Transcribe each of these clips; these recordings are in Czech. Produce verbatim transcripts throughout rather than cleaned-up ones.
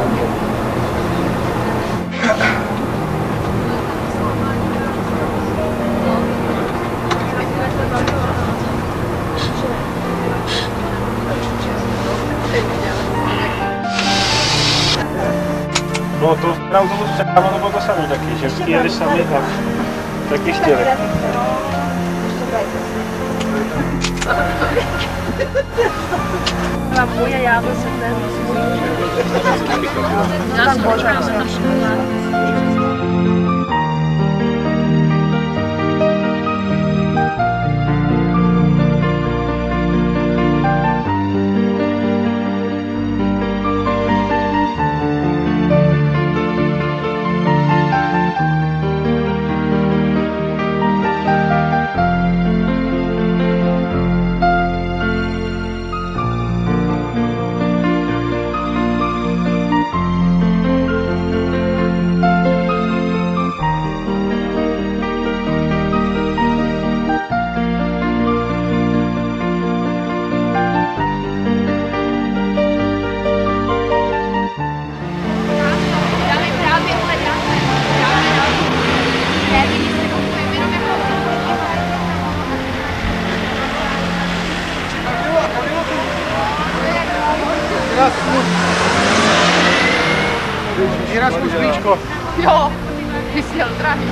No to na autobus překáno to bylo to samé taky, že vždycky jeli sami a taky chtěli. Byla moje, já byl jsem ten svůj. Já jsem možná jsem Jiráčku sklíčko. Jo, ty jsi jel drahý.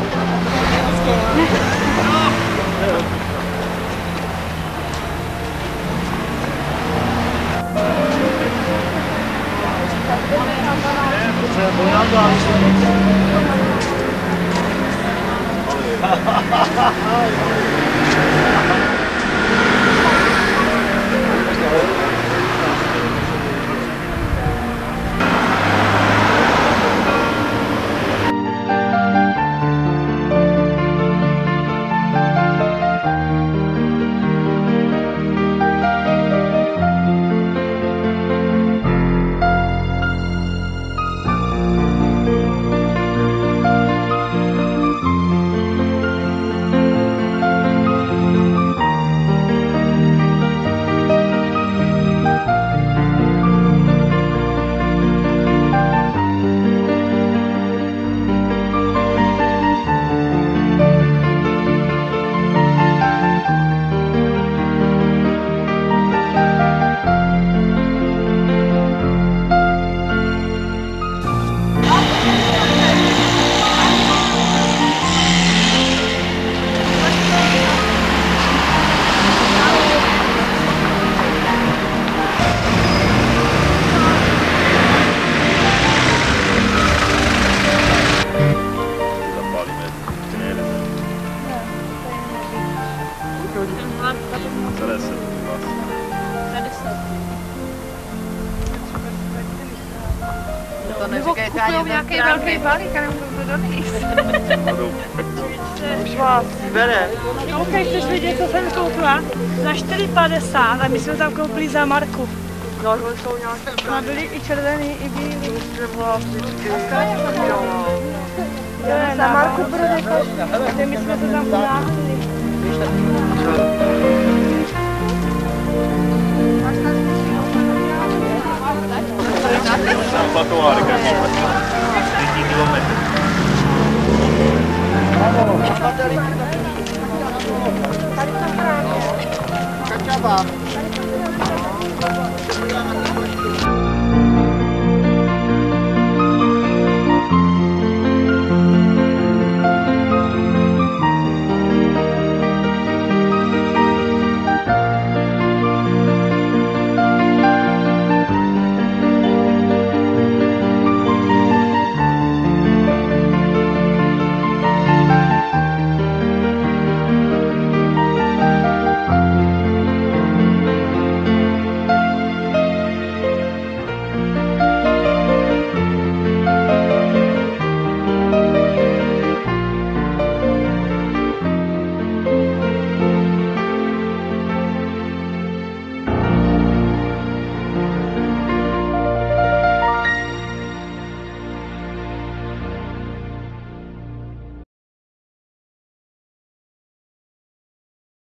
To neříkejte ani nějaký velký balík a nemůžu to donést. Už vás bere. OK, chceš vidět, co jsem koupila? Za čtyři padesát a my jsme tam koupili za marku. No, to jsou nějaké A byli i červený, i bílý. Za marku bude každý. My jsme se tam unáhli. Patovárek, tři kilometry. Kačaba.